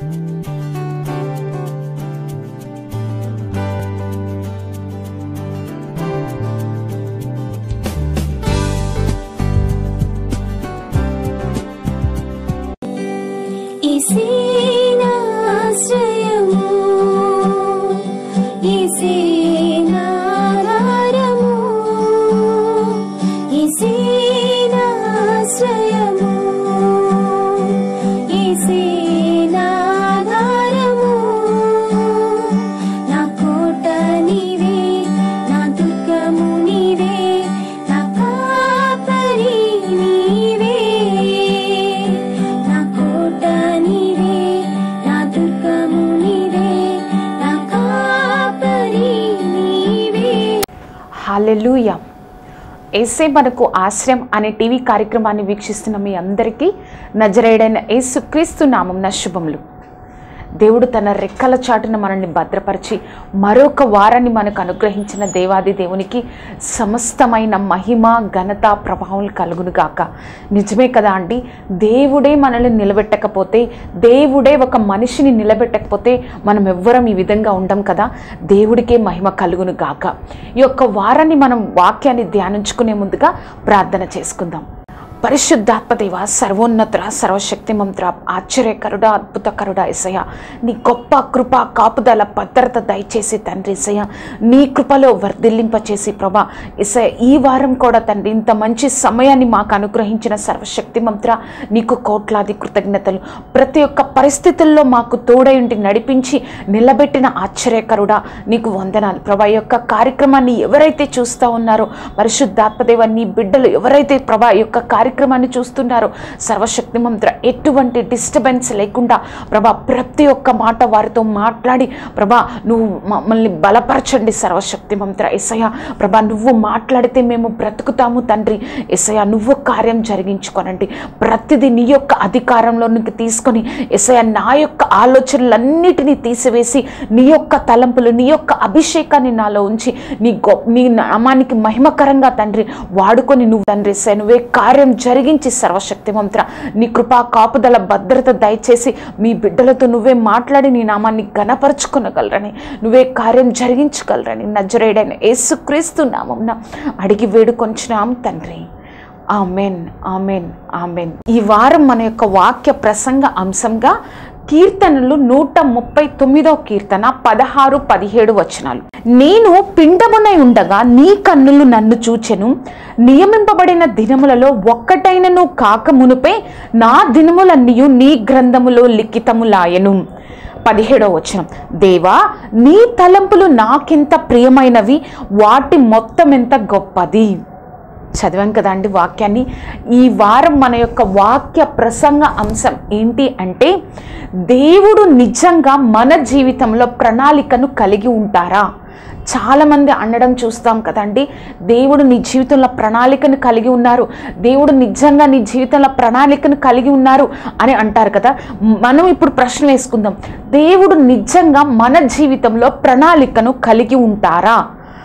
హల్లెలూయా. యేసే మనకు ఆశ్రయం అనే టీవీ కార్యక్రమాన్ని వీక్షిస్తున్న మీ అందరికీ నజరేయుడైన యేసుక్రీస్తు నామమున శుభములు. దేవుడు తన రెక్కల చాటున మనల్ని భద్రపరిచి మరొక వారాన్ని మనకు అనుగ్రహించిన దేవాది దేవునికి సమస్తమైన మహిమ ఘనత ప్రభావం కలుగును గాక. నిజమే కదా అండి, దేవుడే మనల్ని నిలబెట్టకపోతే, దేవుడే ఒక మనిషిని నిలబెట్టకపోతే మనం ఎవ్వరం ఈ విధంగా ఉండం కదా. దేవుడికే మహిమ కలుగును గాక. ఈ యొక్క వారాన్ని మనం వాక్యాన్ని ధ్యానించుకునే ముందుగా ప్రార్థన చేసుకుందాం. పరిశుద్ధాత్మదేవ, సర్వోన్నతుడ, సర్వశక్తిమంతుడ, ఆశ్చర్యకరుడ, అద్భుతకరుడ యేసయ్య, నీ గొప్ప కృప, కాపుదల, భద్రత దయచేసి తండ్రి యేసయ్య, నీ కృపలో వర్ధిల్లింపచేసి ప్రభా యేసయ్య, ఈ వారం కూడా తండ్రి ఇంత మంచి సమయాన్ని మాకు అనుగ్రహించిన సర్వశక్తిమంతుడ నీకు కోట్లాది కృతజ్ఞతలు. ప్రతి ఒక్క పరిస్థితుల్లో మాకు తోడై ఉండి నడిపించి నిలబెట్టిన ఆశ్చర్యకరుడ నీకు వందనాలు ప్రభా. ఈ యొక్క కార్యక్రమాన్ని ఎవరైతే చూస్తూ ఉన్నారో పరిశుద్ధాత్మదేవ, నీ బిడ్డలు ఎవరైతే ప్రభా ఈ యొక్క కార్యక్రమాన్ని చూస్తున్నారు సర్వశక్తిమంతుడ, ఎటువంటి డిస్టర్బెన్స్ లేకుండా ప్రభా ప్రతి ఒక్క మాట వారితో మాట్లాడి ప్రభా నువ్వు మమ్మల్ని బలపరచండి సర్వశక్తిమంతుడ. యేసయ్య ప్రభా, నువ్వు మాట్లాడితే మేము బ్రతుకుతాము తండ్రి. యేసయ్య నువ్వు కార్యం జరిగించుకోనండి. ప్రతిదీ నీ యొక్క అధికారంలోనికి తీసుకొని యేసయ్య నా యొక్క ఆలోచనలన్నిటినీ తీసివేసి నీ యొక్క తలంపులు, నీ యొక్క అభిషేకాన్ని నాలో ఉంచి నీ నామానికి మహిమకరంగా తండ్రి వాడుకొని నువ్వు తండ్రి యేసయ్య నువ్వే కార్యం జరిగించి సర్వశక్తిమంతుడ నీ కృపా కాపుదల భద్రత దయచేసి మీ బిడ్డలతో నువ్వే మాట్లాడి నీ నామాన్ని ఘనపరచుకొనగలరని, నువ్వే కార్యం జరిగించగలరని నజరేయుడైన యేసుక్రీస్తు నామమున అడిగి వేడుకొంచున్నాం తండ్రి. Amen, amen, amen. ఈ వారం మన యొక్క వాక్య ప్రసంగ అంశంగా కీర్తనలు 139వ కీర్తన 16, 17 వచనాలు. నేను పిండమునై ఉండగా నీ కన్నులు నన్ను చూచెను, నియమింపబడిన దినములలో ఒక్కటైనను కాక మునుపే నా దినములన్నీయు నీ గ్రంథములో లిఖితములాయెను. 17వ వచనం. దేవా, నీ తలంపులు నాకెంత ప్రియమైనవి, వాటి మొత్తం ఎంత గొప్పది. చదివాం కదా అండి వాక్యాన్ని. ఈ వారం మన యొక్క వాక్య ప్రసంగ అంశం ఏంటి అంటే, దేవుడు నిజంగా మన జీవితంలో ప్రణాళికను కలిగి ఉంటారా? చాలామంది అనడం చూస్తాం కదండి, దేవుడు నీ జీవితంలో ప్రణాళికను కలిగి ఉన్నారు, దేవుడు నిజంగా నీ జీవితంలో ప్రణాళికను కలిగి ఉన్నారు అని అంటారు కదా. మనం ఇప్పుడు ప్రశ్న వేసుకుందాం, దేవుడు నిజంగా మన జీవితంలో ప్రణాళికను కలిగి ఉంటారా?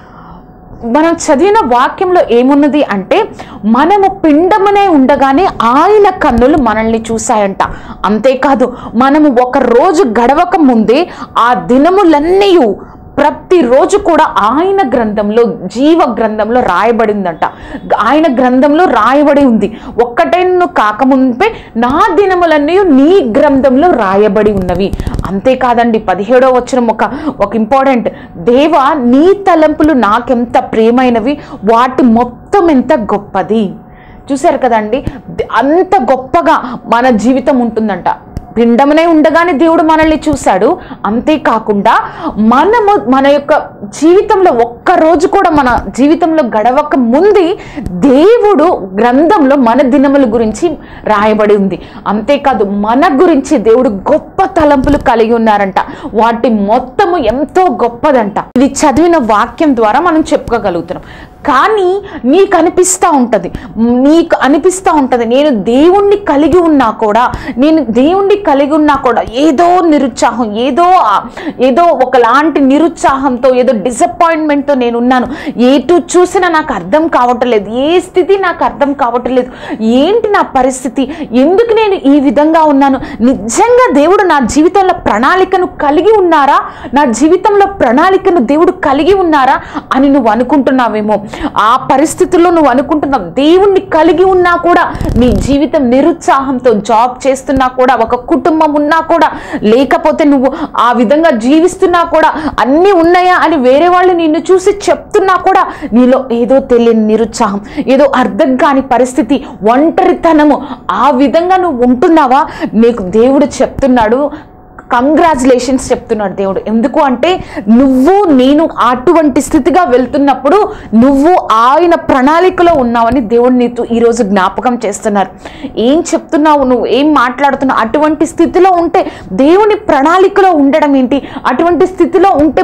మనం చదివిన వాక్యంలో ఏమున్నది అంటే, మనము పిండమునే ఉండగానే ఆయన కన్నులు మనల్ని చూశాయంట. అంతేకాదు, మనము ఒక రోజు గడవక ముందే ఆ దినములన్నీ ప్రతిరోజు కూడా ఆయన గ్రంథంలో, జీవ గ్రంథంలో రాయబడిందంట. ఆయన గ్రంథంలో రాయబడి ఉంది. ఒక్కటైన కాకముందే నా దినములన్నీ నీ గ్రంథంలో రాయబడి ఉన్నవి. అంతేకాదండి, 17వ వచనం ఒక ఇంపార్టెంట్. దేవా, నీ తలంపులు నాకెంత ప్రియమైనవి, వాటి మొత్తం ఎంత గొప్పది. చూశారు కదండి, అంత గొప్పగా మన జీవితం ఉంటుందంట. పిండమునే ఉండగానే దేవుడు మనల్ని చూశాడు. అంతేకాకుండా మనము మన యొక్క జీవితంలో ఒక్కరోజు కూడా మన జీవితంలో గడవక ముందు దేవుడు గ్రంథంలో మన దినముల గురించి రాయబడి ఉంది. అంతేకాదు, మన గురించి దేవుడు గొప్ప తలంపులు కలిగి ఉన్నారంట. వాటి మొత్తము ఎంతో గొప్పదంట. ఇది చదివిన వాక్యం ద్వారా మనం చెప్పుకోగలుగుతున్నాం. కానీ నీకు అనిపిస్తూ ఉంటుంది నేను దేవుణ్ణి కలిగి ఉన్నా కూడా ఏదో నిరుత్సాహం, ఏదో ఒకలాంటి నిరుత్సాహంతో, ఏదో డిసప్పాయింట్మెంట్తో నేనున్నాను. ఎటు చూసినా నాకు అర్థం కావట్లేదు, ఏ స్థితి నాకు అర్థం కావట్లేదు, ఏంటి నా పరిస్థితి, ఎందుకు నేను ఈ విధంగా ఉన్నాను, నిజంగా దేవుడు నా జీవితంలో ప్రణాళికను కలిగి ఉన్నారా, నా జీవితంలో ప్రణాళికను దేవుడు కలిగి ఉన్నారా అని నువ్వు అనుకుంటున్నావేమో. ఆ పరిస్థితుల్లో నువ్వు అనుకుంటున్నావు. దేవుణ్ణి కలిగి ఉన్నా కూడా నీ జీవితం నిరుత్సాహంతో, జాబ్ చేస్తున్నా కూడా, ఒక కుటుంబం ఉన్నా కూడా, లేకపోతే నువ్వు ఆ విధంగా జీవిస్తున్నా కూడా, అన్నీ ఉన్నాయా అని వేరే వాళ్ళు నిన్ను చూసి చెప్తున్నా కూడా నీలో ఏదో తెలియని నిరుత్సాహం, ఏదో అర్థం కాని పరిస్థితి, ఒంటరితనము, ఆ విధంగా నువ్వు ఉంటున్నావా? నీకు దేవుడు చెప్తున్నాడు, కంగ్రాచులేషన్స్ చెప్తున్నాడు దేవుడు. ఎందుకు అంటే నేను అటువంటి స్థితిగా వెళ్తున్నప్పుడు నువ్వు ఆయన ప్రణాళికలో ఉన్నావని దేవుడు నీతో ఈరోజు జ్ఞాపకం చేస్తున్నారు. ఏం చెప్తున్నావు, నువ్వు ఏం మాట్లాడుతున్నావు? అటువంటి స్థితిలో ఉంటే దేవుని ప్రణాళికలో ఉండడం ఏంటి? అటువంటి స్థితిలో ఉంటే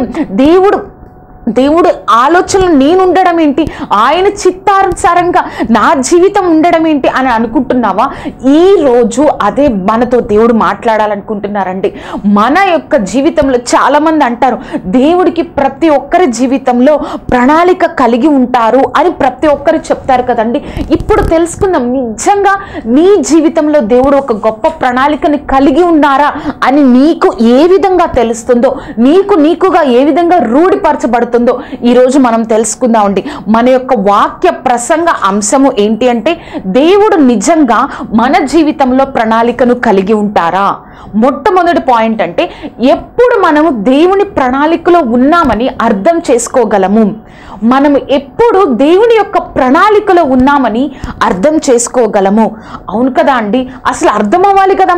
దేవుడు ఆలోచనలు నేను ఉండడం ఏంటి, ఆయన చిత్తానుసారంగా నా జీవితం ఉండడం ఏంటి అని అనుకుంటున్నావా? ఈ రోజు అదే మనతో దేవుడు మాట్లాడాలనుకుంటున్నారండి. మన యొక్క జీవితంలో చాలా మంది అంటారు, దేవుడికి ప్రతి ఒక్కరి జీవితంలో ప్రణాళిక కలిగి ఉంటారు అని ప్రతి ఒక్కరు చెప్తారు కదండి. ఇప్పుడు తెలుసుకుందాం, నిజంగా నీ జీవితంలో దేవుడు ఒక గొప్ప ప్రణాళికని కలిగి ఉన్నారా అని నీకు ఏ విధంగా తెలుస్తుందో, నీకుగా ఏ విధంగా రూఢిపరచబడుతుందో ఈరోజు మనం తెలుసుకుందామండి. మన యొక్క వాక్య ప్రసంగ అంశము ఏంటి అంటే, దేవుడు నిజంగా మన జీవితంలో ప్రణాళికను కలిగి ఉంటారా? మొట్టమొదటి పాయింట్ అంటే, ఎప్పుడు మనము దేవుని ప్రణాళికలో ఉన్నామని అర్థం చేసుకోగలము. మనము ఎప్పుడు దేవుని యొక్క ప్రణాళికలో ఉన్నామని అర్థం చేసుకోగలము. అవును కదా అండి, అసలు అర్థం అవ్వాలి కదా,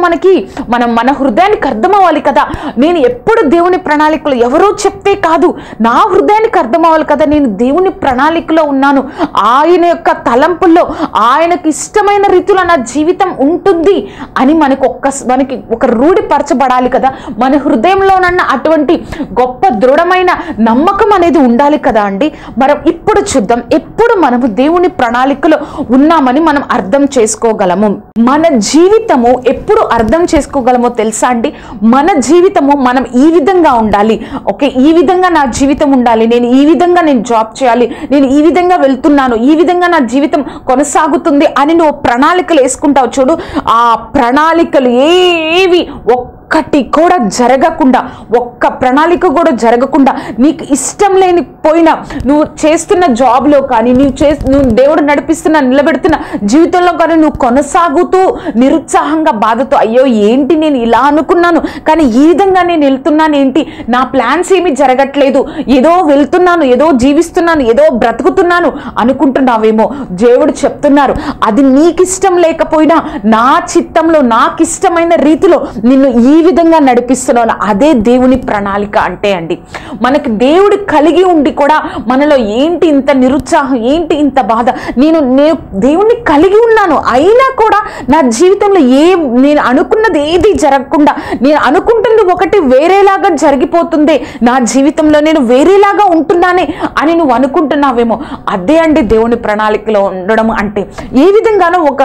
మన హృదయానికి అర్థం అవ్వాలి కదా. నేను ఎప్పుడు దేవుని ప్రణాళికలో, ఎవరో చెప్తే కాదు, నా హృదయానికి అర్థం అవ్వాలి కదా, నేను దేవుని ప్రణాళికలో ఉన్నాను, ఆయన యొక్క తలంపుల్లో, ఆయనకు ఇష్టమైన రీతిలో నా జీవితం ఉంటుంది అని మనకి ఒక రూఢిపరచబడాలి కదా. మన హృదయంలోనన్న అటువంటి గొప్ప దృఢమైన నమ్మకం అనేది ఉండాలి కదా అండి. మనం ఇప్పుడు చూద్దాం, ఎప్పుడు మనము దేవుని ప్రణాళికలో ఉన్నామని మనం అర్థం చేసుకోగలము. మన జీవితము ఎప్పుడు అర్థం చేసుకోగలమో తెలుసా అండి? మన జీవితము మనం ఈ విధంగా ఉండాలి, ఓకే, ఈ విధంగా నా జీవితం ఉండాలి, నేను ఈ విధంగా జాబ్ చేయాలి, నేను ఈ విధంగా వెళ్తున్నాను, ఈ విధంగా నా జీవితం కొనసాగుతుంది అని నువ్వు ప్రణాళికలు వేసుకుంటావు చూడు. ఆ ప్రణాళికలు ఏవి ఒక్కటి కూడా జరగకుండా, ఒక్క ప్రణాళిక కూడా జరగకుండా, నీకు ఇష్టం లేని పోయినా, నువ్వు చేస్తున్న జాబ్లో కానీ, నువ్వు దేవుడు నిలబెడుతున్న జీవితంలో కానీ నువ్వు కొనసాగుతూ నిరుత్సాహంగా, బాధతో, అయ్యో ఏంటి నేను ఇలా అనుకున్నాను కానీ ఈ విధంగా నేను వెళ్తున్నాను ఏంటి, నా ప్లాన్స్ ఏమీ జరగట్లేదు, ఏదో వెళ్తున్నాను, ఏదో జీవిస్తున్నాను, ఏదో బ్రతుకుతున్నాను అనుకుంటున్నావేమో. దేవుడు చెప్తున్నారు, అది నీకు ఇష్టం లేకపోయినా నా చిత్తంలో, నాకు ఇష్టమైన రీతిలో నిన్ను ఈ విధంగా నడిపిస్తున్నాను. అదే దేవుని ప్రణాళిక అంటే అండి. మనకి దేవుడు కలిగి ఉండి కూడా మనలో ఏంటి ఇంత నిరుత్సాహం, ఏంటి ఇంత బాధ, నేను దేవుణ్ణి కలిగి ఉన్నాను అయినా కూడా నా జీవితంలో నేను అనుకున్నది ఏది జరగకుండా, నేను అనుకుంటుంది ఒకటి వేరేలాగా జరిగిపోతుంది, నా జీవితంలో నేను వేరేలాగా ఉంటున్నానే అని నువ్వు అనుకుంటున్నావేమో. అదే అండి దేవుని ప్రణాళికలో ఉండడం అంటే. ఏ విధంగానో ఒక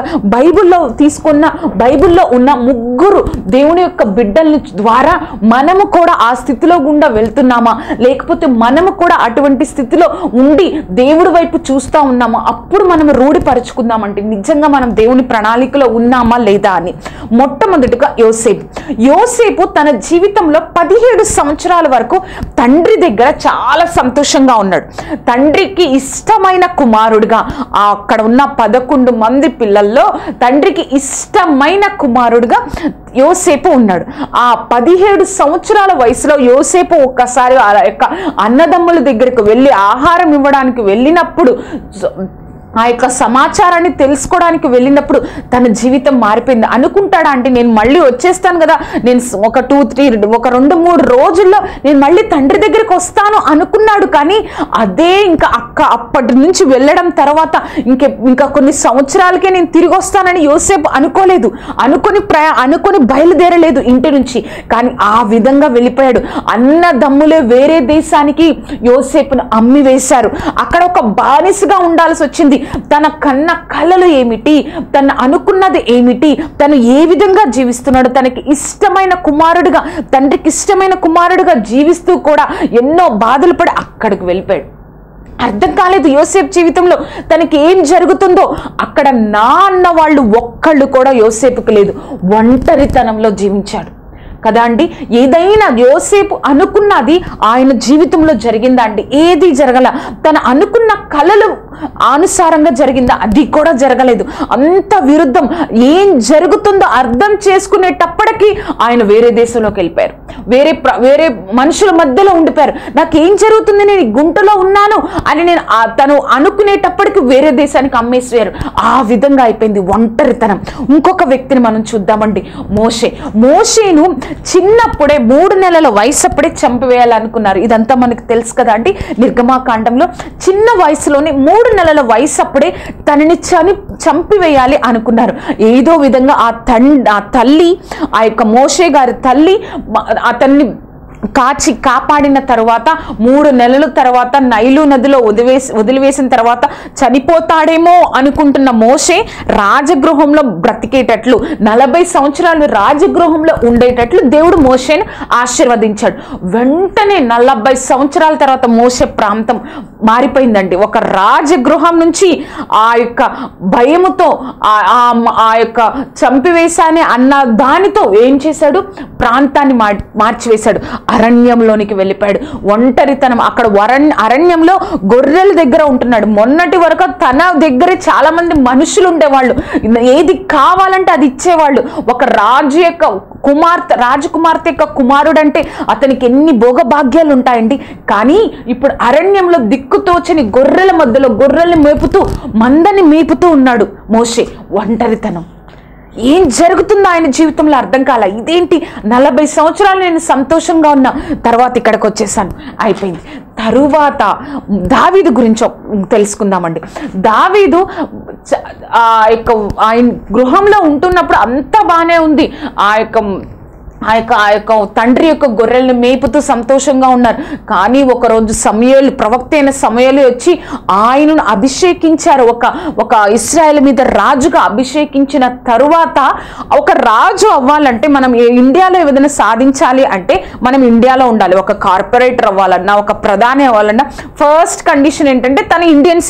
బైబిల్లో ఉన్న ముగ్గురు దేవుని యొక్క బిడ్డల ద్వారా మనము కూడా ఆ స్థితిలో గుండా వెళ్తున్నామా, లేకపోతే మనము కూడా అటువంటి స్థితిలో ఉండి దేవుడి వైపు చూస్తూ ఉన్నామా, అప్పుడు మనం రూఢిపరుచుకుందామంటే నిజంగా మనం దేవుని ప్రణాళికలో ఉన్నామా లేదా అని. మొట్టమొదటిగా యోసేపు తన జీవితంలో 17 సంవత్సరాల వరకు తండ్రి దగ్గర చాలా సంతోషంగా ఉన్నాడు. తండ్రికి ఇష్టమైన కుమారుడిగా, అక్కడ ఉన్న 11 మంది పిల్లల్లో తండ్రికి ఇష్టమైన కుమారుడిగా యోసేపు ఉన్నాడు. ఆ 17 సంవత్సరాల వయసులో యోసేపు ఒక్కసారి ఆ యొక్క అన్నదమ్ముల దగ్గరకు వెళ్ళి ఆహారం ఇవ్వడానికి వెళ్ళినప్పుడు ఆ యొక్క సమాచారాన్ని తెలుసుకోవడానికి వెళ్ళినప్పుడు తన జీవితం మారిపోయింది. అనుకుంటాడా అంటే నేను మళ్ళీ వచ్చేస్తాను కదా, నేను ఒక 2-3 రోజుల్లో నేను మళ్ళీ తండ్రి దగ్గరికి వస్తాను అనుకున్నాడు. కానీ అదే ఇంకా అప్పటి నుంచి వెళ్ళడం తర్వాత ఇంకా కొన్ని సంవత్సరాలకే నేను తిరిగి వస్తానని యోసేపు అనుకోలేదు, అనుకొని బయలుదేరలేదు ఇంటి నుంచి. కానీ ఆ విధంగా వెళ్ళిపోయాడు. అన్నదమ్ములే వేరే దేశానికి యోసేపును అమ్మి వేశారు. అక్కడ ఒక బానిసగా ఉండాల్సి వచ్చింది. తన కన్న కలలు ఏమిటి, తను అనుకున్నది ఏమిటి, తను ఏ విధంగా జీవిస్తున్నాడు, తనకి ఇష్టమైన కుమారుడిగా, తండ్రికి ఇష్టమైన కుమారుడిగా జీవిస్తూ కూడా ఎన్నో బాధలు పడి అక్కడికి వెళ్ళిపోయాడు. అర్థం కాలేదు యోసేపు జీవితంలో తనకి ఏం జరుగుతుందో. అక్కడ నా అన్న వాళ్ళు ఒక్కళ్ళు కూడా యోసేపుకు లేదు. ఒంటరితనంలో జీవించాడు కదా అండి. ఏదైనా యోసేపు అనుకున్నది ఆయన జీవితంలో జరిగిందా అండి? ఏది జరగల. తను అనుకున్న కలలు అనుసారంగా జరిగిందా? అది కూడా జరగలేదు. అంత విరుద్ధం. ఏం జరుగుతుందో అర్థం చేసుకునేటప్పటికీ ఆయన వేరే దేశంలోకి వెళ్ళిపోయారు. వేరే మనుషుల మధ్యలో ఉండిపోయారు. నాకేం జరుగుతుంది, నేను గుంటలో ఉన్నాను అని తను అనుకునేటప్పటికి వేరే దేశానికి అమ్మేసారు. ఆ విధంగా అయిపోయింది ఒంటరితనం. ఇంకొక వ్యక్తిని మనం చూద్దామండి, మోషేను చిన్నప్పుడే 3 నెలల వయసు అప్పుడే చంపివేయాలనుకున్నారు. ఇదంతా మనకు తెలుసు కదా అండి. నిర్గమాకాండంలో చిన్న వయసులోనే 3 నెలల వయసు అప్పుడే తనని చంపివేయాలి అనుకున్నారు. ఏదో విధంగా ఆ తల్లి, ఆ యొక్క మోషే గారి తల్లి అతన్ని కాపాడిన తర్వాత 3 నెలల తర్వాత నైలు నదిలో వదిలివేసిన తర్వాత చనిపోతాడేమో అనుకుంటున్న మోషే రాజగృహంలో బ్రతికేటట్లు 40 సంవత్సరాలు రాజగృహంలో ఉండేటట్లు దేవుడు మోషేను ఆశీర్వదించాడు. వెంటనే 40 సంవత్సరాల తర్వాత మోషే ప్రాంతం మారిపోయిందండి. ఒక రాజగృహం నుంచి ఆ యొక్క భయముతో ఆ యొక్క చంపివేశానే అన్న దానితో ఏం చేశాడు, ప్రాంతాన్ని మార్చివేశాడు. అరణ్యంలోనికి వెళ్ళిపోయాడు. ఒంటరితనం. అక్కడ అరణ్యంలో గొర్రెల దగ్గర ఉంటున్నాడు. మొన్నటి వరకు తన దగ్గరే చాలా మంది మనుషులు ఉండేవాళ్ళు. ఏది కావాలంటే అది ఇచ్చేవాళ్ళు. ఒక రాజకుమార్తె యొక్క కుమారుడు అంటే అతనికి ఎన్ని భోగభాగ్యాలు ఉంటాయండి. కానీ ఇప్పుడు అరణ్యంలో దిక్కుతోచని గొర్రెల మధ్యలో గొర్రెల్ని మేపుతూ మందని మేపుతూ ఉన్నాడు మోషే. ఒంటరితనం. ఏం జరుగుతుందో ఆయన జీవితంలో అర్థం కాల. ఇదేంటి 40 సంవత్సరాలు నేను సంతోషంగా ఉన్నా, తర్వాత ఇక్కడికి వచ్చేసాను, అయిపోయింది. తరువాత దావీదు గురించి తెలుసుకుందామండి. దావీదు ఆయన గృహంలో ఉంటున్నప్పుడు అంతా బాగానే ఉంది. ఆ యొక్క తండ్రి యొక్క గొర్రెల్ని మేపుతూ సంతోషంగా ఉన్నారు. కానీ ఒకరోజు ప్రవక్త అయిన సమూయేలు వచ్చి ఆయనను అభిషేకించారు. ఒక ఇశ్రాయేలు మీద రాజుగా అభిషేకించిన తరువాత, ఒక రాజు అవ్వాలంటే మనం ఇండియాలో ఏదైనా సాధించాలి అంటే మనం ఇండియాలో ఉండాలి. ఒక కార్పొరేటర్ అవ్వాలన్నా, ఒక ప్రధాని అవ్వాలన్నా ఫస్ట్ కండిషన్ ఏంటంటే తన ఇండియన్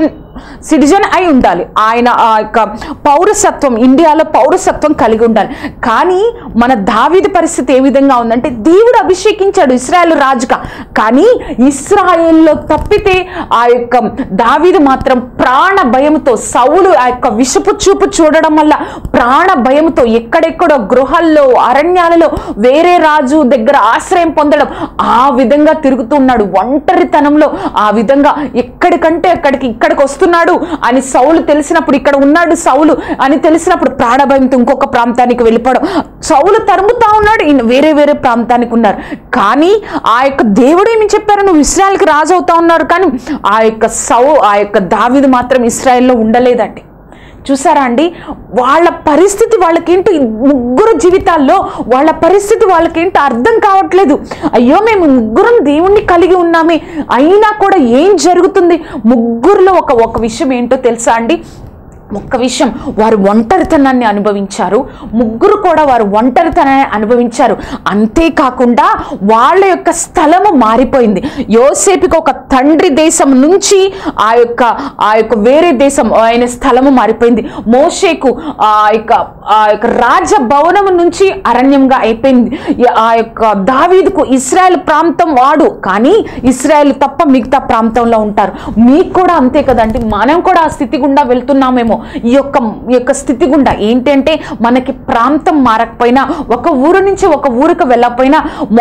సిటిజన్ అయి ఉండాలి. ఆయన ఆ యొక్క పౌరసత్వం, ఇండియాలో పౌరసత్వం కలిగి ఉండాలి. కానీ మన దావీదు పరిస్థితి ఏ విధంగా ఉందంటే, దేవుడు అభిషేకించాడు ఇశ్రాయేల్ రాజుగా, కానీ ఇశ్రాయేల్లో తప్పితే ఆ యొక్క దావీదు మాత్రం ప్రాణ భయంతో, సౌలు ఆ యొక్క విషపు చూపు చూడడం వల్ల ప్రాణ భయంతో ఎక్కడెక్కడో గృహాల్లో, అరణ్యాలలో వేరే రాజు దగ్గర ఆశ్రయం పొందడం, ఆ విధంగా తిరుగుతున్నాడు. ఒంటరితనంలో ఆ విధంగా ఎక్కడికంటే ఇక్కడికి వస్తున్నాడు అని సౌలు తెలిసినప్పుడు, ఇక్కడ ఉన్నాడు సౌలు అని తెలిసినప్పుడు ప్రాణభయంతో ఇంకొక ప్రాంతానికి వెళ్ళిపోవడం. సౌలు తరుముతా ఉన్నాడు, వేరే ప్రాంతానికి ఉన్నారు. కానీ ఆ యొక్క దేవుడు ఏమి చెప్పారు, నువ్వు ఇశ్రాయేల్కి రాజు అవుతా ఉన్నారు. కానీ ఆ యొక్క దావీదు మాత్రం ఇశ్రాయేల్లో ఉండలేదండి. చూసారా అండి, వాళ్ళ పరిస్థితి వాళ్ళకేంటో, 3 జీవితాల్లో వాళ్ళ పరిస్థితి వాళ్ళకేంటో అర్థం కావట్లేదు. అయ్యో మేము 3 దేవుణ్ణి కలిగి ఉన్నామే, అయినా కూడా ఏం జరుగుతుంది? 3లో ఒక విషయం ఏంటో తెలుసా అండి? ఒక్క విషయం, వారు ఒంటరితనాన్ని అనుభవించారు. 3 కూడా వారు ఒంటరితనాన్ని అనుభవించారు. అంతేకాకుండా వాళ్ళ యొక్క స్థలము మారిపోయింది. యోసేపుకి ఒక తండ్రి దేశం నుంచి ఆ యొక్క వేరే దేశం ఆయన స్థలము మారిపోయింది. మోషేకు ఆ యొక్క రాజభవనం నుంచి అరణ్యంగా అయిపోయింది. ఆ యొక్క దావీదుకు ఇశ్రాయేల్ ప్రాంతం వాడు, కానీ ఇశ్రాయేల్ తప్ప మిగతా ప్రాంతంలో ఉంటారు. మీకు కూడా అంతే కదండి. మనం కూడా ఆ స్థితి గుండా వెళ్తున్నామేమో. ఈ యొక్క స్థితి గుండా ఏంటంటే, మనకి ప్రాంతం మారకపోయినా, ఒక ఊరు నుంచి ఒక ఊరికి వెళ్ళకపోయినా, ఒక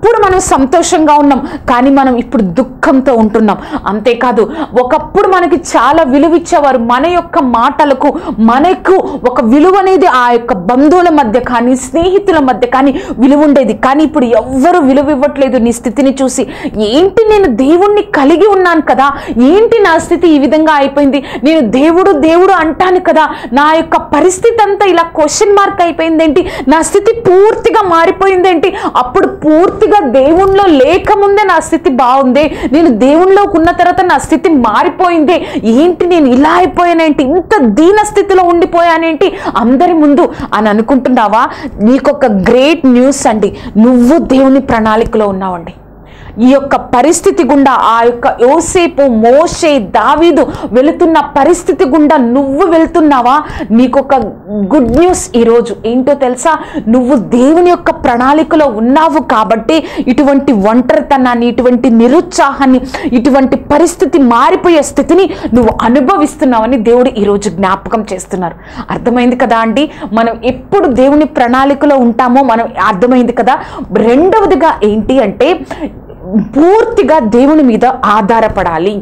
ఒకప్పుడు మనం సంతోషంగా ఉన్నాం, కానీ మనం ఇప్పుడు దుఃఖంతో ఉంటున్నాం. అంతేకాదు, ఒకప్పుడు మనకి చాలా విలువ ఇచ్చేవారు. మన యొక్క మాటలకు మనకు ఒక విలువ అనేది ఆ యొక్క బంధువుల మధ్య కానీ స్నేహితుల మధ్య కానీ విలువ ఉండేది. కానీ ఇప్పుడు ఎవ్వరు విలువ ఇవ్వట్లేదు నీ స్థితిని చూసి. ఏంటి, నేను దేవుణ్ణి కలిగి ఉన్నాను కదా, ఏంటి నా స్థితి ఈ విధంగా అయిపోయింది, నేను దేవుడు దేవుడు అంటాను కదా, నా యొక్క పరిస్థితి అంతా ఇలా క్వశ్చన్ మార్క్ అయిపోయిందేంటి, నా స్థితి పూర్తిగా మారిపోయిందేంటి, అప్పుడు పూర్తిగా దేవుణ్ణిలో లేకముందే నా స్థితి బాగుంది, నేను దేవుణ్ణిలోకి ఉన్న తర్వాత నా స్థితి మారిపోయింది, ఏంటి నేను ఇలా అయిపోయానేంటి, ఇంత దీన స్థితిలో ఉండిపోయానేంటి అందరి ముందు అని అనుకుంటున్నావా? నీకొక గ్రేట్ న్యూస్ అండి, నువ్వు దేవుని ప్రణాళికలో ఉన్నావండి. ఈ యొక్క పరిస్థితి గుండా, ఆ యొక్క యోసేపు, మోషే, దావీదు వెళుతున్న పరిస్థితి గుండా నువ్వు వెళ్తున్నావా? నీకొక గుడ్ న్యూస్ ఈరోజు ఏంటో తెలుసా? నువ్వు దేవుని యొక్క ప్రణాళికలో ఉన్నావు కాబట్టి ఇటువంటి ఒంటరితనాన్ని, ఇటువంటి నిరుత్సాహాన్ని, ఇటువంటి పరిస్థితి మారిపోయే స్థితిని నువ్వు అనుభవిస్తున్నావని దేవుడు ఈరోజు జ్ఞాపకం చేస్తున్నారు. అర్థమైంది కదా అండి, మనం ఎప్పుడు దేవుని ప్రణాళికలో ఉంటామో మనం అర్థమైంది కదా. రెండవదిగా ఏంటి అంటే, పూర్తిగా దేవుని మీద ఆధారపడాలి.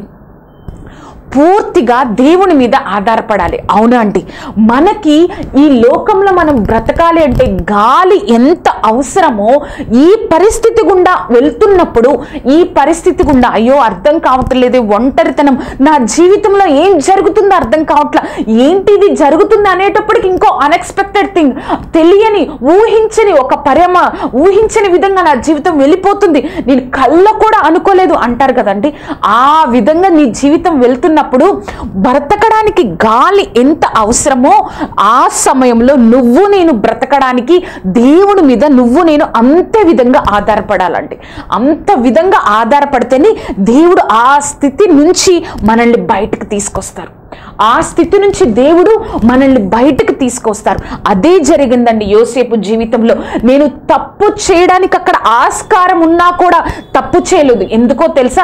పూర్తిగా దేవుని మీద ఆధారపడాలి. అవునా అండి, మనకి ఈ లోకంలో మనం బ్రతకాలి అంటే గాలి ఎంత అవసరమో, ఈ పరిస్థితి గుండా వెళ్తున్నప్పుడు, ఈ పరిస్థితి గుండా అయ్యో అర్థం కావట్లేదు, ఒంటరితనం, నా జీవితంలో ఏం జరుగుతుందో అర్థం కావట్లా, ఏంటి ఇది జరుగుతుంది అనేటప్పటికి ఇంకో అన్ఎక్స్పెక్టెడ్ థింగ్, తెలియని ఊహించని ఒక ఊహించని విధంగా నా జీవితం వెళ్ళిపోతుంది, నేను కళ్ళ కూడా అనుకోలేదు అంటారు కదండి. ఆ విధంగా నీ జీవితం వెళ్తున్న బ్రతకడానికి గాలి ఎంత అవసరమో, ఆ సమయంలో నువ్వు నేను బ్రతకడానికి దేవుడి మీద నువ్వు నేను అంతే విధంగా ఆధారపడాలండి. అంత విధంగా ఆధారపడితేనే దేవుడు ఆ స్థితి నుంచి మనల్ని బయటకు తీసుకొస్తారు. ఆ స్థితి నుంచి దేవుడు మనల్ని బయటకు తీసుకొస్తారు. అదే జరిగిందండి యోసేపు జీవితంలో. నేను తప్పు చేయడానికి అక్కడ ఆస్కారం ఉన్నా కూడా తప్పు చేయలేదు. ఎందుకో తెలుసా?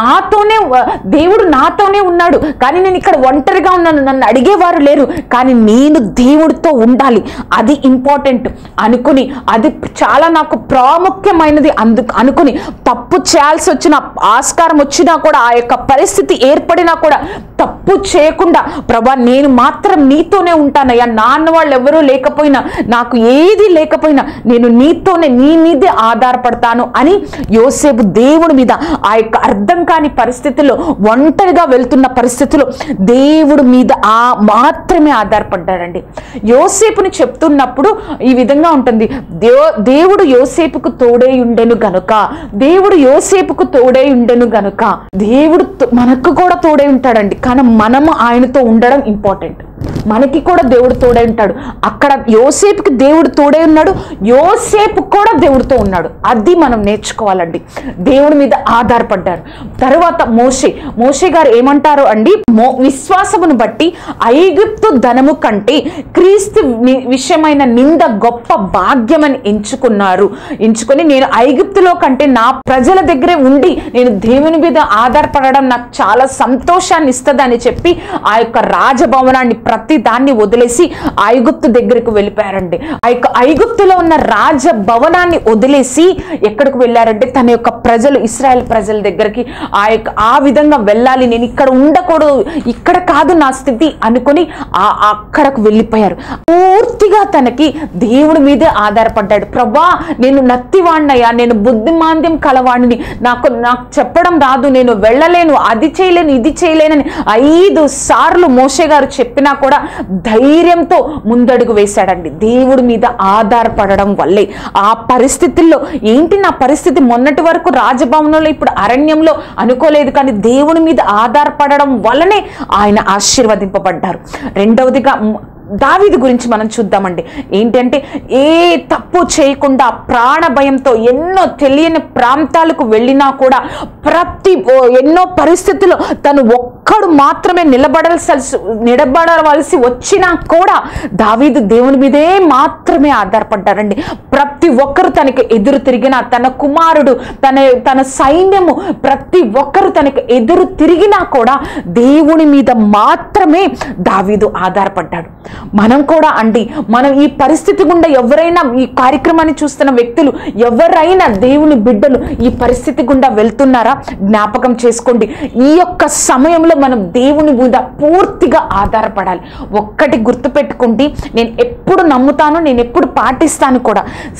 దేవుడు నాతోనే ఉన్నాడు, కానీ నేను ఇక్కడ ఒంటరిగా ఉన్నాను, నన్ను అడిగేవారు లేరు, కానీ నేను దేవుడితో ఉండాలి, అది ఇంపార్టెంట్ అనుకుని, అది చాలా నాకు ప్రాముఖ్యమైనది అనుకుని, తప్పు చేయాల్సి వచ్చిన ఆస్కారం వచ్చినా కూడా, ఆ యొక్క పరిస్థితి ఏర్పడినా కూడా తప్పు చేయకుండా, ప్రభా నేను మాత్రం నీతోనే ఉంటానయ్యా, నాన్న వాళ్ళు ఎవరూ లేకపోయినా, నాకు ఏది లేకపోయినా నేను నీతోనే, నీ మీదే ఆధారపడతాను అని యోసేపు దేవుడి మీద ఆ యొక్క అర్థం కాని పరిస్థితుల్లో, ఒంటరిగా వెళ్తున్న పరిస్థితుల్లో దేవుడి మీద మాత్రమే ఆధారపడ్డాడండి. యోసేపుని చెప్తున్నప్పుడు ఈ విధంగా ఉంటుంది, దేవుడు యోసేపుకు తోడై ఉండెను గనుక, దేవుడు యోసేపుకు తోడై ఉండెను గనుక. దేవుడు మనకు కూడా తోడై ఉంటాడండి, కానీ మనము ఆయనతో ఉండడం ఇంపార్టెంట్. మనకి కూడా దేవుడు తోడై ఉంటాడు. అక్కడ యోసేపుకి దేవుడు తోడై ఉన్నాడు, యోసేపు కూడా దేవుడితో ఉన్నాడు. అది మనం నేర్చుకోవాలండి. దేవుడి మీద ఆధారపడ్డారు. తర్వాత మోషే గారు ఏమంటారు అండి, విశ్వాసమును బట్టి ఐగుప్తు ధనము కంటే క్రీస్తు విషయమైన నింద గొప్ప భాగ్యమని ఎంచుకొని నేను ఐగుప్తులో కంటే నా ప్రజల దగ్గరే ఉండి నేను దేవుని మీద ఆధారపడడం నాకు చాలా సంతోషాన్ని ఇస్తుంది అని చెప్పి ఆ యొక్క రాజభవనాన్ని ప్రతి దాన్ని వదిలేసి ఐగుప్తు దగ్గరకు వెళ్ళిపోయారండి. ఆ యొక్క ఐగుప్తులో ఉన్న రాజభవనాన్ని వదిలేసి ఎక్కడికి వెళ్ళారంటే తన యొక్క ప్రజలు, ఇశ్రాయేల్ ప్రజల దగ్గరికి ఆ విధంగా వెళ్ళాలి, నేను ఇక్కడ ఉండకూడదు, ఇక్కడ కాదు నా స్థితి అనుకొని అక్కడకు వెళ్ళిపోయారు. పూర్తిగా తనకి దేవుడి మీదే ఆధారపడ్డాడు. ప్రభా నేను నత్తివాణ్ణయ్యా, నేను బుద్ధిమాంద్యం కలవాణ్ణి, నాకు చెప్పడం రాదు, నేను వెళ్ళలేను, అది చేయలేను, ఇది చేయలేనని 5 సార్లు మోషే గారు చెప్పినా కూడా ధైర్యంతో ముందడుగు వేశాడండి. దేవుడి మీద ఆధారపడడం వల్లే ఆ పరిస్థితుల్లో, ఏంటి నా పరిస్థితి మొన్నటి వరకు రాజభవనంలో, ఇప్పుడు అరణ్యంలో అనుకోలేదు, కానీ దేవుడి మీద ఆధారపడడం వల్లనే ఆయన ఆశీర్వదింపబడ్డారు. రెండవదిగా దావీదు గురించి మనం చూద్దామండి. ఏంటంటే ఏ తప్పు చేయకుండా ప్రాణ భయంతో ఎన్నో తెలియని ప్రాంతాలకు వెళ్ళినా కూడా ఎన్నో పరిస్థితుల్లో తను ఒక్క ఒక్కడు మాత్రమే నిలబడవలసి వచ్చినా కూడా దావీదు దేవుని మీదే మాత్రమే ఆధారపడ్డారండి. ప్రతి ఒక్కరు తనకి ఎదురు తిరిగినా, తన కుమారుడు, తన సైన్యము, ప్రతి ఒక్కరు తనకి ఎదురు తిరిగినా కూడా దేవుని మీద మాత్రమే దావీదు ఆధారపడ్డాడు. మనం కూడా అండి, మనం ఈ పరిస్థితి గుండా ఎవరైనా, ఈ కార్యక్రమాన్ని చూస్తున్న వ్యక్తులు ఎవరైనా, దేవుని బిడ్డలు ఈ పరిస్థితి గుండా వెళ్తున్నారా? జ్ఞాపకం చేసుకోండి, ఈ యొక్క సమయంలో మనం దేవుని మీద పూర్తిగా ఆధారపడాలి. ఒక్కటి గుర్తుపెట్టుకోండి, నేను ఎప్పుడు నమ్ముతాను, నేను ఎప్పుడు పాటిస్తాను కూడా,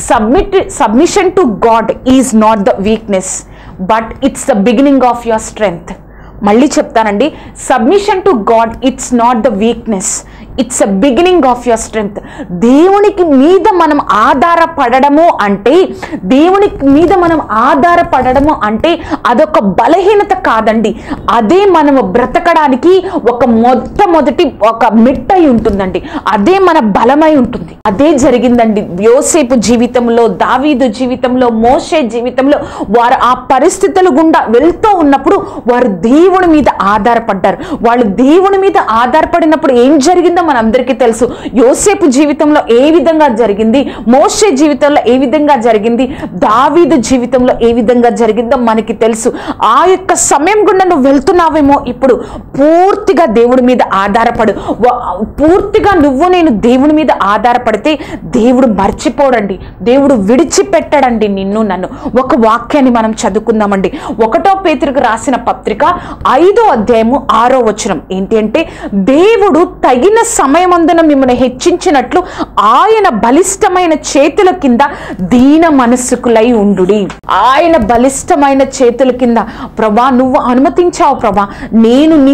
submission to God is not the weakness but it's the beginning of your strength. మళ్ళీ చెప్తానండి, submission to God it's not the weakness, it's a beginning of your strength. దేవునికి మీద మనం ఆధారపడము అంటే, దేవునికి మీద మనం ఆధారపడము అంటే అదొక బలహీనత కాదండి, అదే మనము బ్రతకడానికి ఒక మొట్టమొదటి ఒక మిట్టై ఉంటుందండి, అదే మన బలమై ఉంటుంది. అదే జరిగిందండి యోసేపు జీవితంలో, దావీదు జీవితంలో, మోషే జీవితంలో. వారు ఆ పరిస్థితుల గుండా వెళ్తూ ఉన్నప్పుడు వారు దేవుని మీద ఆధారపడ్డారు. వాళ్ళు దేవుని మీద ఆధారపడినప్పుడు ఏం జరిగిందో మనందరికీ తెలుసు. యోసేపు జీవితంలో ఏ విధంగా జరిగింది, మోషే జీవితంలో ఏ విధంగా జరిగింది, దావీదు జీవితంలో ఏ విధంగా జరిగిందో మనకి తెలుసు. ఆ యొక్క సమయం గుండా నువ్వు వెళ్తున్నావేమో, ఇప్పుడు పూర్తిగా దేవుడి మీద ఆధారపడు. పూర్తిగా నువ్వు నేను దేవుని మీద ఆధారపడితే దేవుడు మర్చిపోడండి, దేవుడు విడిచిపెట్టడండి నిన్ను నన్ను. ఒక వాక్యాన్ని మనం చదువుకుందామండి. 1 పేతురుకు రాసిన పత్రిక 5వ అధ్యాయము 6వ వచనం ఏంటి అంటే, దేవుడు తగిన సమయమందున మిమ్మల్ని హెచ్చించినట్లు ఆయన బలిష్టమైన చేతుల కింద దీన మనస్సుకులై ఉండుడి. ఆయన బలిష్టమైన చేతుల కింద, ప్రభా నువ్వు అనుమతించావు ప్రభా, నేను నీ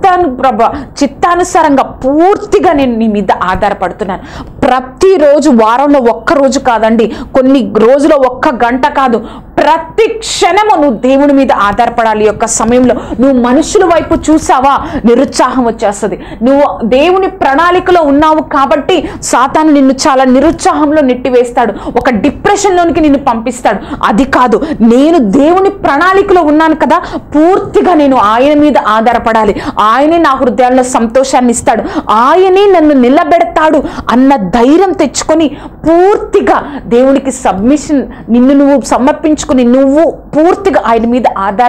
చిత్తానుసారంగా పూర్తిగా నేను నీ మీద ఆధారపడుతున్నాను. ప్రతిరోజు, వారంలో ఒక్క రోజు కాదండి, కొన్ని రోజులో ఒక్క గంట కాదు, ప్రతి క్షణము నువ్వు దేవుని మీద ఆధారపడాలి. యొక్క సమయంలో నువ్వు మనుషుల వైపు చూసావా, నిరుత్సాహం వచ్చేస్తుంది. నువ్వు దేవుని ప్రణాళికలో ఉన్నావు కాబట్టి సాతాను నిన్ను చాలా నిరుత్సాహంలో నెట్టివేస్తాడు, ఒక డిప్రెషన్లోనికి నిన్ను పంపిస్తాడు. అది కాదు, నేను దేవుని ప్రణాళికలో ఉన్నాను కదా, పూర్తిగా నేను ఆయన మీద ఆధారపడాలి, ఆయనే నా హృదయాల్లో సంతోషాన్ని ఇస్తాడు, ఆయనే నన్ను నిలబెడతాడు అన్న ధైర్యం తెచ్చుకొని పూర్తిగా దేవునికి సబ్మిషన్, నిన్ను నువ్వు సమర్పించుకొని నువ్వు పూర్తిగా ఆయన మీద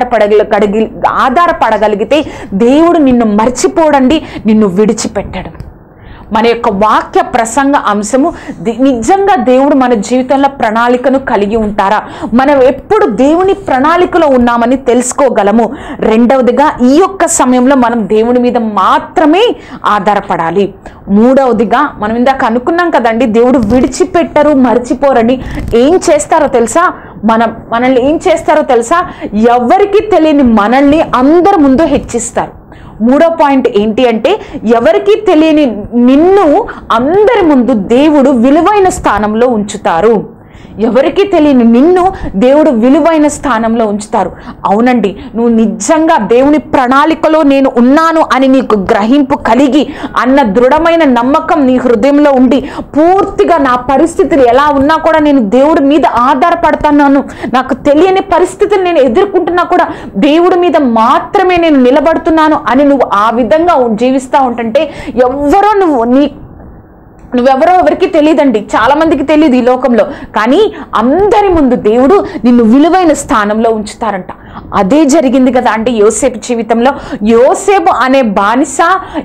ఆధారపడగలిగితే దేవుడు నిన్ను మర్చిపోడండి, నిన్ను విడిచిపెట్టడం. మన యొక్క వాక్య ప్రసంగ అంశము, నిజంగా దేవుడు మన జీవితంలో ప్రణాళికను కలిగి ఉంటారా, మనం ఎప్పుడు దేవుని ప్రణాళికలో ఉన్నామని తెలుసుకోగలము. రెండవదిగా, ఈ యొక్క సమయంలో మనం దేవుని మీద మాత్రమే ఆధారపడాలి. మూడవదిగా, మనం ఇందాక అనుకున్నాం కదండి, దేవుడు విడిచిపెట్టరు, మర్చిపోరని. ఏం చేస్తారో తెలుసా, మనల్ని ఏం చేస్తారో తెలుసా, ఎవరికి తెలియని మనల్ని అందరి ముందు హెచ్చిస్తారు. మూడో పాయింట్ ఏంటి అంటే, ఎవరికి తెలియని నిన్ను అందరి ముందు దేవుడు విలువైన స్థానంలో ఉంచుతారు. ఎవరికి తెలియని నిన్ను దేవుడు విలువైన స్థానంలో ఉంచుతారు. అవునండి, నువ్వు నిజంగా దేవుని ప్రణాళికలో నేను ఉన్నాను అని నీకు గ్రహింపు కలిగి, అన్న దృఢమైన నమ్మకం నీ హృదయంలో ఉండి, పూర్తిగా నా పరిస్థితులు ఎలా ఉన్నా కూడా నేను దేవుడి మీద ఆధారపడుతున్నాను, నాకు తెలియని పరిస్థితులు నేను ఎదుర్కొంటున్నా కూడా దేవుడి మీద మాత్రమే నేను నిలబడుతున్నాను అని నువ్వు ఆ విధంగా జీవిస్తూ ఉంటుంటే, ఎవరో నువ్వెవరో ఎవరికి తెలియదండి, చాలా మందికి తెలియదు ఈ లోకంలో, కానీ అందరి ముందు దేవుడు నిన్ను విలువైన స్థానంలో ఉంచుతారంట. అదే జరిగింది కదా అంటే యోసేపు జీవితంలో. యోసేపు అనే బానిస,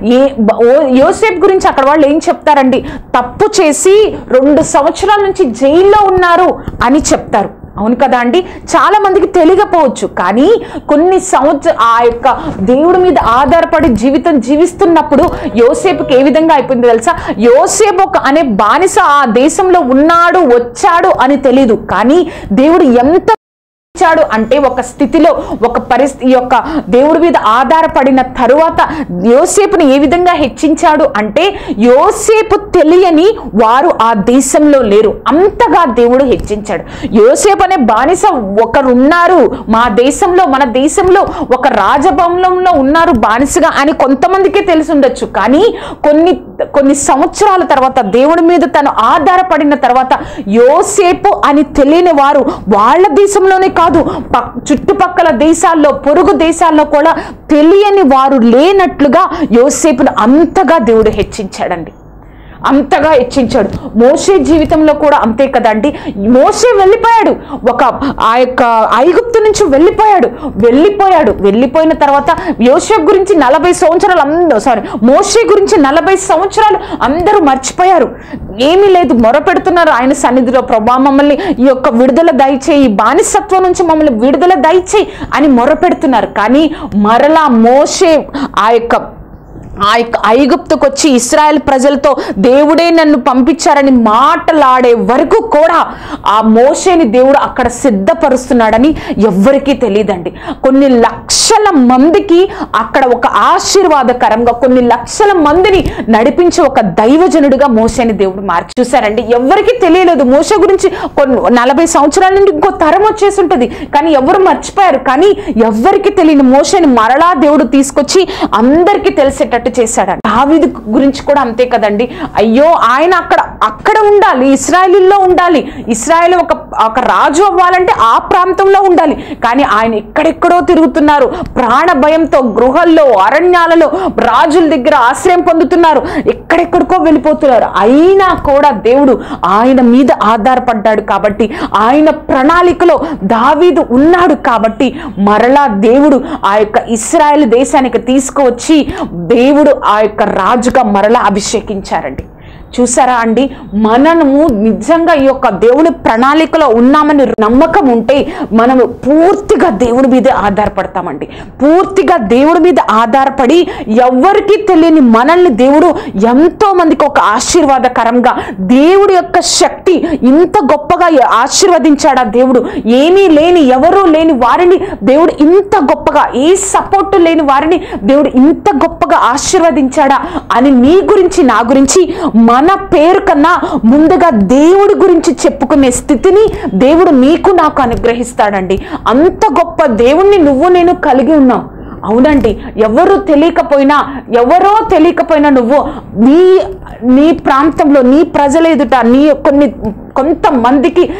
యోసేపు గురించి అక్కడ వాళ్ళు ఏం చెప్తారండి, తప్పు చేసి 2 సంవత్సరాల నుంచి జైల్లో ఉన్నారు అని చెప్తారు. అవును కదా అండి, చాలా మందికి తెలియకపోవచ్చు, కానీ కొన్ని సంవత్సరాలు ఆ యొక్క దేవుడి మీద ఆధారపడి జీవితం జీవిస్తున్నప్పుడు యోసేపుకి ఏ విధంగా అయిపోయింది తెలుసా, యోసేపు అనే బానిస ఆ దేశంలో ఉన్నాడు, వచ్చాడు అని తెలియదు, కానీ దేవుడు ఎంత అంటే ఒక స్థితిలో, ఒక పరిస్థితి, యొక్క దేవుడి మీద ఆధారపడిన తరువాత యోసేపుని ఏ విధంగా హెచ్చించాడు అంటే, యోసేపు తెలియని వారు ఆ దేశంలో లేరు, అంతగా దేవుడు హెచ్చించాడు. యోసేపు అనే బానిస ఒకరున్నారు మా దేశంలో, మన దేశంలో ఒక రాజభవనంలో ఉన్నారు బానిసగా అని కొంతమందికే తెలిసి ఉండొచ్చు, కానీ కొన్ని సంవత్సరాల తర్వాత దేవుడి మీద తను ఆధారపడిన తర్వాత యోసేపు అని తెలియని వారు వాళ్ళ దేశంలోనే కాదు, కాదు, చుట్టుపక్కల దేశాల్లో, పొరుగు దేశాల్లో కూడా తెలియని వారు లేనట్లుగా యోసేపును అంతగా దేవుడు హెచ్చించాడండి, అంతగా హెచ్చించాడు. మోషే జీవితంలో కూడా అంతే కదండి. మోషే వెళ్ళిపోయాడు, ఆ యొక్క ఐగుప్తు నుంచి వెళ్ళిపోయిన తర్వాత యోసేపు గురించి 40 సంవత్సరాలు మోషే గురించి 40 సంవత్సరాలు అందరూ మర్చిపోయారు. ఏమీ లేదు, మొరపెడుతున్నారు ఆయన సన్నిధిలో, ప్రభా మమ్మల్ని ఈ యొక్క విడుదల దయచేయి, బానిసత్వం నుంచి మమ్మల్ని విడుదల దయచేయి అని మొరపెడుతున్నారు. కానీ మరలా మోషే ఆ యొక్క ఐగుప్తుకు వచ్చి ఇశ్రాయేల్ ప్రజలతో దేవుడే నన్ను పంపించారని మాటలాడే వరకు కూడా ఆ మోషేని దేవుడు అక్కడ సిద్ధపరుస్తున్నాడని ఎవ్వరికీ తెలియదండి. కొన్ని లక్షల మందికి అక్కడ ఒక ఆశీర్వాదకరంగా, కొన్ని లక్షల మందిని నడిపించి ఒక దైవజనుడిగా మోషేని దేవుడు మార్చి చూశారండి. ఎవరికి తెలియలేదు మోషే గురించి. 40 సంవత్సరాల నుండి ఇంకో తరం వచ్చేసి ఉంటుంది, కానీ ఎవరు మర్చిపోయారు. కానీ ఎవ్వరికి తెలియని మోషేని మరలా దేవుడు తీసుకొచ్చి అందరికీ తెలిసేటట్టు చేశాడు. దావీదు గురించి కూడా అంతే కదండి. అయ్యో, ఆయన అక్కడ ఉండాలి, ఇశ్రాయేలులో ఉండాలి, ఇశ్రాయేలు ఒక రాజు అవ్వాలంటే ఆ ప్రాంతంలో ఉండాలి. కానీ ఆయన ఎక్కడెక్కడో తిరుగుతున్నారు, ప్రాణ భయంతో గృహల్లో, అరణ్యాలలో రాజుల దగ్గర ఆశ్రయం పొందుతున్నారు, ఎక్కడెక్కడికో వెళ్ళిపోతున్నారు. అయినా కూడా దేవుడు ఆయన మీద ఆధారపడ్డాడు కాబట్టి, ఆయన ప్రణాళికలో దావీదు ఉన్నాడు కాబట్టి మరలా దేవుడు ఆ యొక్క ఇశ్రాయేలు దేశానికి తీసుకువచ్చి దేవుడు ఆ యొక్క రాజుగా మరలా అభిషేకించారండి. చూసారా అండి, మనము నిజంగా ఈ యొక్క దేవుని ప్రణాళికలో ఉన్నామని నమ్మకం ఉంటే మనము పూర్తిగా దేవుడి మీదే ఆధారపడతామండి. పూర్తిగా దేవుడి మీద ఆధారపడి ఎవరికి తెలియని మనల్ని దేవుడు ఎంతో మందికి ఒక ఆశీర్వాదకరంగా, దేవుడి యొక్క శక్తి ఇంత గొప్పగా ఆశీర్వదించాడా దేవుడు. ఏమీ లేని, ఎవరూ లేని వారిని దేవుడు ఇంత గొప్పగా, ఏ సపోర్ట్ లేని వారిని దేవుడు ఇంత గొప్పగా ఆశీర్వదించాడా అని నీ గురించి, నా గురించి, మన పేరు కన్నా ముందుగా దేవుడి గురించి చెప్పుకునే స్థితిని దేవుడు నీకు నాకు అనుగ్రహిస్తాడండి. అంత గొప్ప దేవుణ్ణి నువ్వు నేను కలిగి ఉన్నాం. అవునండి, ఎవరో తెలియకపోయినా నువ్వు నీ ప్రాంతంలో, నీ ప్రజల ఎదుట, కొంతమందికి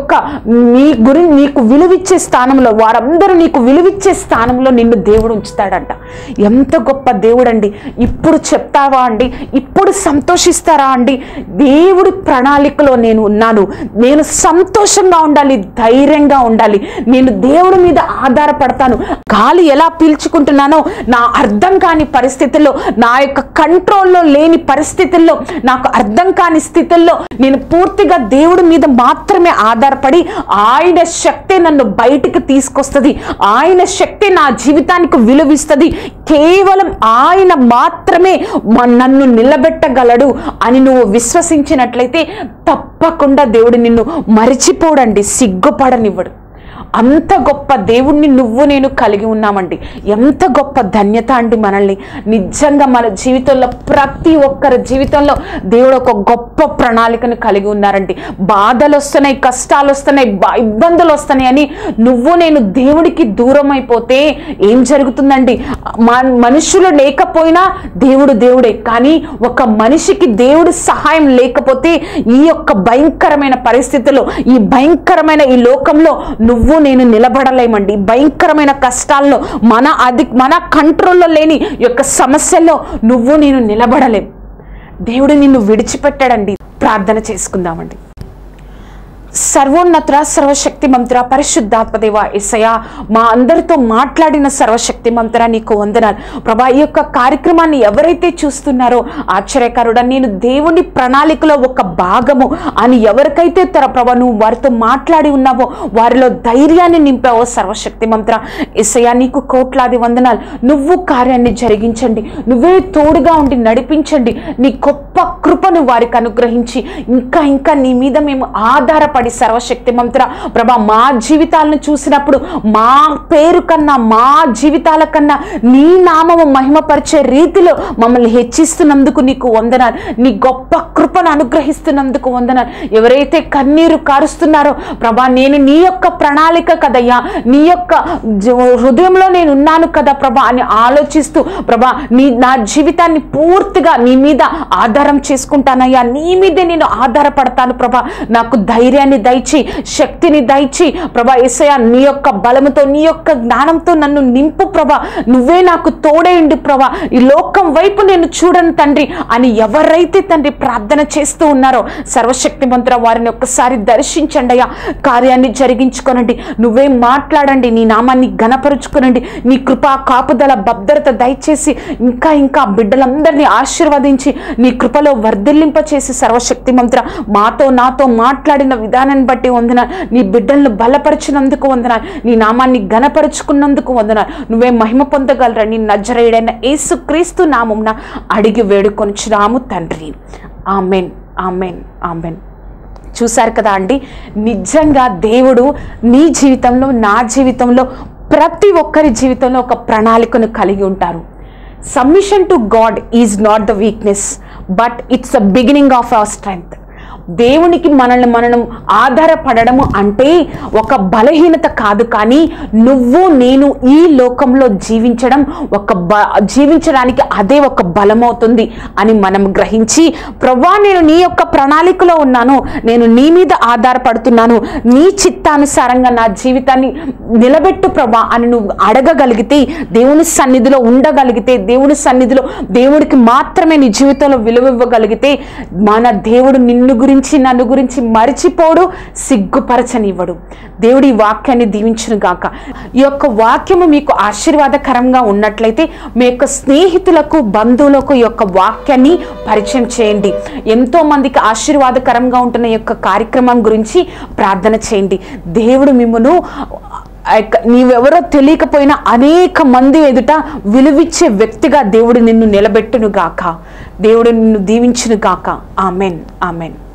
నీకు విలువిచ్చే స్థానంలో, వారందరూ నీకు విలువిచ్చే స్థానంలో నిన్ను దేవుడు ఉంచుతాడంట. ఎంత గొప్ప దేవుడు అండి. ఇప్పుడు చెప్తావా అండి? ఇప్పుడు సంతోషిస్తారా అండి? దేవుడి ప్రణాళికలో నేను ఉన్నాను, నేను సంతోషంగా ఉండాలి, ధైర్యంగా ఉండాలి, నేను దేవుడి మీద ఆధారపడతాను. గాలి ఎలా పీల్చుకుంటున్నానో నా అర్థం కాని పరిస్థితుల్లో, నా యొక్క కంట్రోల్లో లేని పరిస్థితుల్లో, నాకు అర్థం కాని స్థితుల్లో నేను పూర్తిగా దేవుడి మీద మాత్రమే ఆధారపడి, ఆయన శక్తి నన్ను బయటికి తీసుకొస్తుంది, ఆయన శక్తి నా జీవితానికి విలువిస్తుంది, కేవలం ఆయన మాత్రమే నన్ను నిలబెట్టగలడు అని నువ్వు విశ్వసించినట్లయితే తప్పకుండా దేవుడు నిన్ను మరిచిపోడండి, సిగ్గుపడనివ్వడు. అంత గొప్ప దేవుణ్ణి నువ్వు నేను కలిగి ఉన్నామండి. ఎంత గొప్ప ధన్యత అండి మనల్ని. నిజంగా మన జీవితంలో, ప్రతి ఒక్కరి జీవితంలో దేవుడు ఒక గొప్ప ప్రణాళికను కలిగి ఉన్నారండి. బాధలు వస్తున్నాయి, కష్టాలు వస్తున్నాయి, ఇబ్బందులు వస్తున్నాయి అని నువ్వు నేను దేవుడికి దూరం అయిపోతే ఏం జరుగుతుందండి? మనుషులు లేకపోయినా దేవుడే. కానీ ఒక మనిషికి దేవుడి సహాయం లేకపోతే ఈ యొక్క భయంకరమైన పరిస్థితుల్లో, ఈ భయంకరమైన ఈ లోకంలో నువ్వు నేను నిలబడలేమండి. భయంకరమైన కష్టాల్లో, మన కంట్రోల్లో లేని యొక్క సమస్యల్లో నువ్వు నేను నిలబడలేం. దేవుడు నిన్ను విడిచిపెట్టాడండి. ప్రార్థన చేసుకుందామండి. సర్వోన్నత, సర్వశక్తి మంత్ర, పరిశుద్ధాత్మదేవ యేసయ్యా, మా అందరితో మాట్లాడిన సర్వశక్తి మంత్ర నీకు వందనాలు ప్రభా. ఈ యొక్క కార్యక్రమాన్ని ఎవరైతే చూస్తున్నారో ఆశ్చర్యకరుడా, నేను దేవుని ప్రణాళికలో ఒక భాగము అని ఎవరికైతే ప్రభా నువ్వు వారితో మాట్లాడి ఉన్నావో వారిలో ధైర్యాన్ని నింపావో సర్వశక్తి మంత్ర యేసయ్యా, నీకు కోట్లాది వందనాలు. నువ్వు కార్యాన్ని జరిగించండి, నువ్వే తోడుగా ఉండి నడిపించండి. నీ గొప్ప కృపను వారికి అనుగ్రహించి ఇంకా నీ మీద మేము ఆధారపడి సర్వశక్తి మంత్ర ప్రభా, మా జీవితాలను చూసినప్పుడు మా పేరు కన్నా, మా జీవితాల కన్నా నీ నామము మహిమపరిచే రీతిలో మమ్మల్ని హెచ్చిస్తున్నందుకు నీకు వందనాలు. నీ గొప్ప కృపను అనుగ్రహిస్తున్నందుకు వందనాలు. ఎవరైతే కన్నీరు కారుస్తున్నారో ప్రభా, నేను నీ యొక్క ప్రణాళిక కదయ్యా, నీ యొక్క హృదయంలో నేను ఉన్నాను కదా ప్రభా అని ఆలోచిస్తూ ప్రభా నా జీవితాన్ని పూర్తిగా నీ మీద ఆధారం చేసుకుంటానయ్యా, నీ మీదే నేను ఆధారపడతాను ప్రభా, నాకు ధైర్యాన్ని ధైర్యాన్ని దయచి, శక్తిని దయచి ప్రభా యేసయ్యా, నీ యొక్క బలముతో, నీ యొక్క జ్ఞానంతో నన్ను నింపు ప్రభా. నువ్వే నాకు తోడేయండి ప్రభా. ఈ లోకం వైపు నేను చూడను తండ్రి అని ఎవరైతే తండ్రి ప్రార్థన చేస్తూ ఉన్నారో సర్వశక్తిమంతుడ వారిని ఒక్కసారి దర్శించండి అయ్యా. కార్యాన్ని జరిగించుకోనండి. నువ్వే మాట్లాడండి. నీ నామాన్ని ఘనపరుచుకునండి. నీ కృపా కాపుదల భద్రత దయచేసి ఇంకా ఇంకా బిడ్డలందరినీ ఆశీర్వదించి నీ కృపలో వర్ధిల్లింప చేసి సర్వశక్తిమంతుడ నాతో మాట్లాడిన విధానాన్ని బట్టి వందనాలు. నీ బిడ్డలను బలపరిచినందుకు వందనాలు. నీ నామాన్ని ఘనపరుచుకున్నందుకు వందనాలు. నువ్వే మహిమ పొందగలరని నజరేయుడైన యేసుక్రీస్తు నామమున అడిగి వేడుకొనుచున్నాము తండ్రి. Amen, amen, amen. చూశారు కదా అండి, నిజంగా దేవుడు నీ జీవితంలో, నా జీవితంలో, ప్రతి ఒక్కరి జీవితంలో ఒక ప్రణాళికను కలిగి ఉంటారు. Submission to God is not the weakness, but it's the beginning of our strength. దేవునికి మనం ఆధారపడము అంటే ఒక బలహీనత కాదు, కానీ నువ్వు నేను ఈ లోకంలో జీవించడానికి అదే ఒక బలమవుతుంది అని మనం గ్రహించి, ప్రభువా నేను నీ యొక్క ప్రణాళికలో ఉన్నాను, నేను నీ మీద ఆధారపడుతున్నాను, నీ చిత్తానుసారంగా నా జీవితాన్ని నిలబెట్టు ప్రభా అని నువ్వు అడగగలిగితే, దేవుని సన్నిధిలో ఉండగలిగితే, దేవుని సన్నిధిలో దేవుడికి మాత్రమే నీ జీవితంలో విలువ ఇవ్వగలిగితే, మన దేవుడు నిన్ను గురించి నన్ను గురించి మరిచిపోడు, సిగ్గుపరచనివ్వడు. దేవుడు ఈ వాక్యాన్ని దీవించును గాక. ఈ యొక్క వాక్యము మీకు ఆశీర్వాదకరంగా ఉన్నట్లయితే మీ యొక్క స్నేహితులకు, బంధువులకు ఈ యొక్క వాక్యాన్ని పరిచయం చేయండి. ఎంతో మందికి ఆశీర్వాదకరంగా ఉంటున్న ఈ యొక్క కార్యక్రమం గురించి ప్రార్థన చేయండి. దేవుడు మిమ్మను నీవెవరో తెలియకపోయినా అనేక మంది ఎదుట విలువిచ్చే వ్యక్తిగా దేవుడు నిన్ను నిలబెట్టును గాక. దేవుడు నిన్ను దీవించును గాక. Amen, amen.